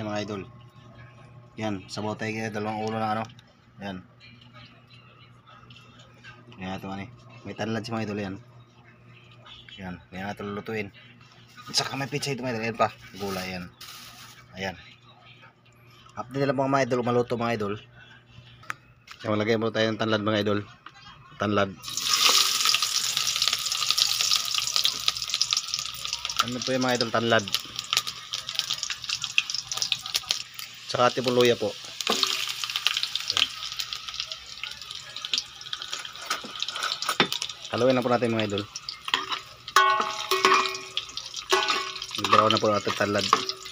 Yan mga idol. Yan, sabaw tayo kaya dalawang ulo na ano. Yan. Yan ito ano. May tanlad si mga idol yan. Yan, yan natin lulutuin. At saka may pizza ito mga idol. Yan pa, gulay yan. Ayan. Update nila mga idol, maluto mga idol. Yan, malagay mo tayo ng tanlad mga idol. Tanlad. Ano po yung mga idol, tanlad. Saka tipuluya po. Haluin na po natin mga idol. Brown na po natin tanlad.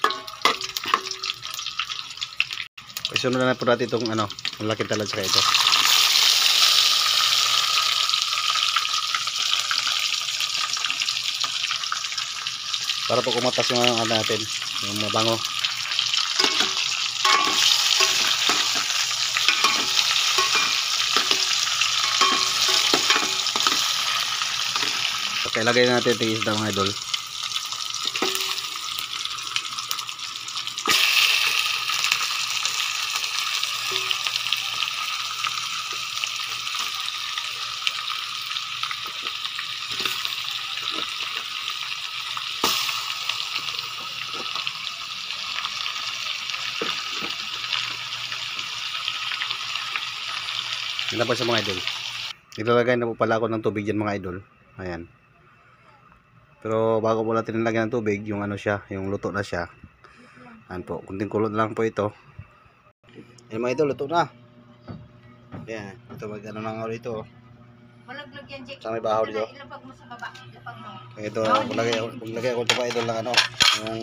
Isunod na po natin itong ano, malaking tanlad saka ito. Para po kumatas yung ano natin, yung mabango. Okay, lagay natin yung isda mga idol. Yan po sa mga idol. Ilalagay na po pala ako ng tubig dyan mga idol. Ayan. Pero bago po natin nilagyan ng tubig, yung ano siya, yung luto na siya. Ayan po, kunting kulot lang po ito. Ayan mga idol, luto na. Ayan, ito mag ano lang ako dito. Malaglag yan, Jake. Sa may bahaw dito. Ilapag mo sa baba. Ilapag mo. Ito, maglagay ako ito pa idol ng ano, yung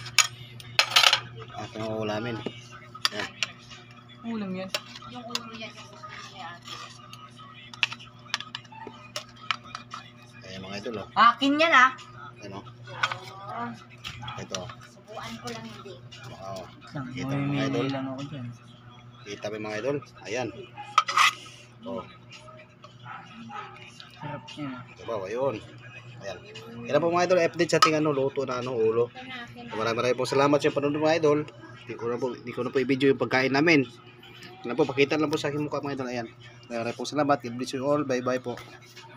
aking ulamin. Ayan. Ulam yan. Yung ulo yan. Ayan mga idol oh. Akin yan ah. Ano? Ito. Subuan ko lang hindi. Oo. Kita mo mga idol. Lang ako dyan. Kita mo mga idol. Ayan. Oh. Sarap niya. Diba, ayun. Ayan. Kaya po mga idol, update sa ating ano, luto na ano, ulo. Maraming pong salamat sa panonood mga idol. Hindi ko na po i-video yung pagkain namin. Ano po, pakita lang po sa aking mukha mga idol. Ayan. Maraming pong salamat. God bless you all. Bye bye po.